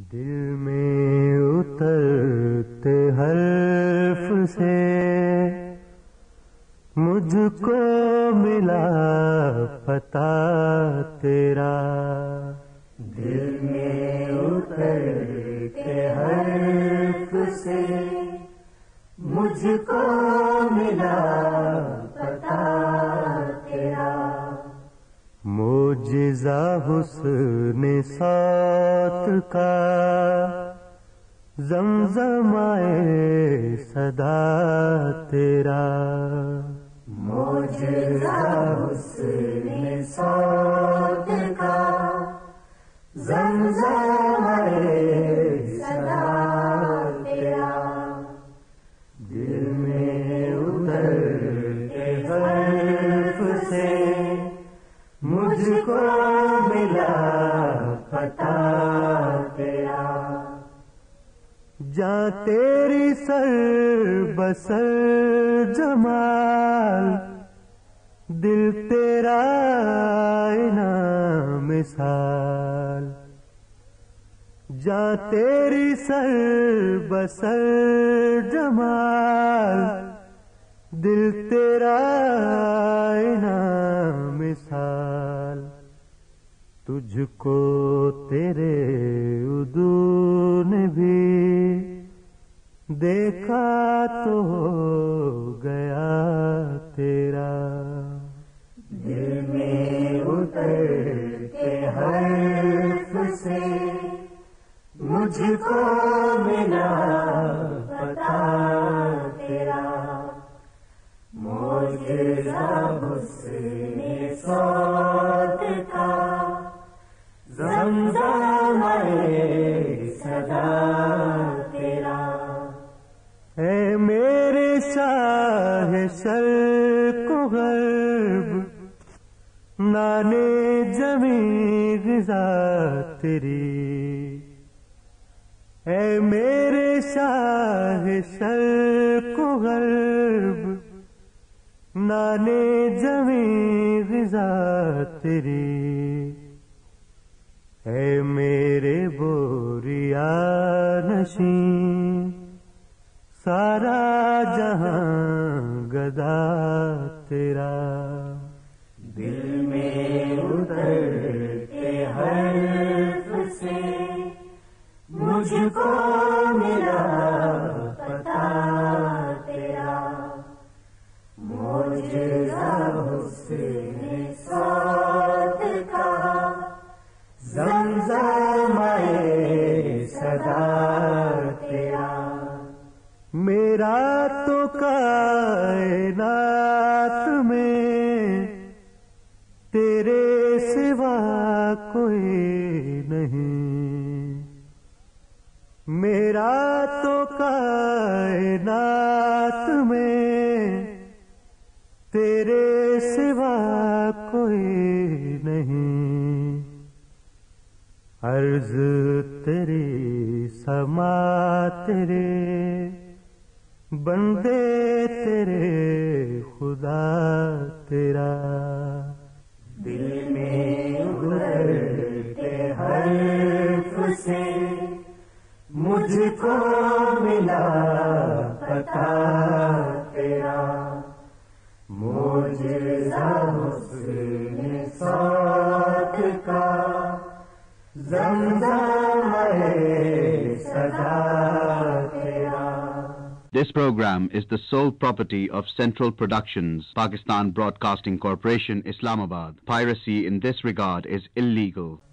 دل میں اترتے حرف سے مجھ کو ملا پتہ تیرا، دل میں اترتے حرف سے مجھ کو ملا پتہ تیرا، معجزہ حسن صوت کا زمزمائے صدا تیرا، معجزہ حسن صوت کا زمزمائے صدا تیرا، دل میں اترتے حرف سے مجھ کو ملا پتہ تیرا، جاں تیری سر بسر جمال، دل تیرا آئینہ مثال، جاں تیری سر بسر جمال، دل تیرا آئینہ مثال، تجھ کو تیرے عدو نے بھی دیکھا تو ہو گیا تیرا، دل میں اترتے حرف سے مجھ کو ملا پتہ تیرا، معجزہ حسن صوت کا زمزمائے صدا تیرا، اے میرے شاہ شرق و غرب، نانے جمی غذا تیری، اے میرے شاہ شرق و غرب، نانے جمی غذا تیری، اے میرے بوریا نشین، سارا جہاں گدا تیرا، دل میں اترتے حرف سے مجھ کو ملا پتہ تیرا، معجزہ حسن صوت کا زمزمائے صدا تیرا، میرا تو کائنات میں تیرے سوا کوئی نہیں، میرا تو کائنات میں تیرے سوا کوئی نہیں، عرض تیری سما تیرے بندے تیرے خدا تیرا، دل میں اترتے حرف سے مجھ کو ملا پتہ تیرا، معجزہ حسن صوت کا زمزمائے صدا تیرا۔ This program is the sole property of Central Productions, Pakistan Broadcasting Corporation, Islamabad. Piracy in this regard is illegal.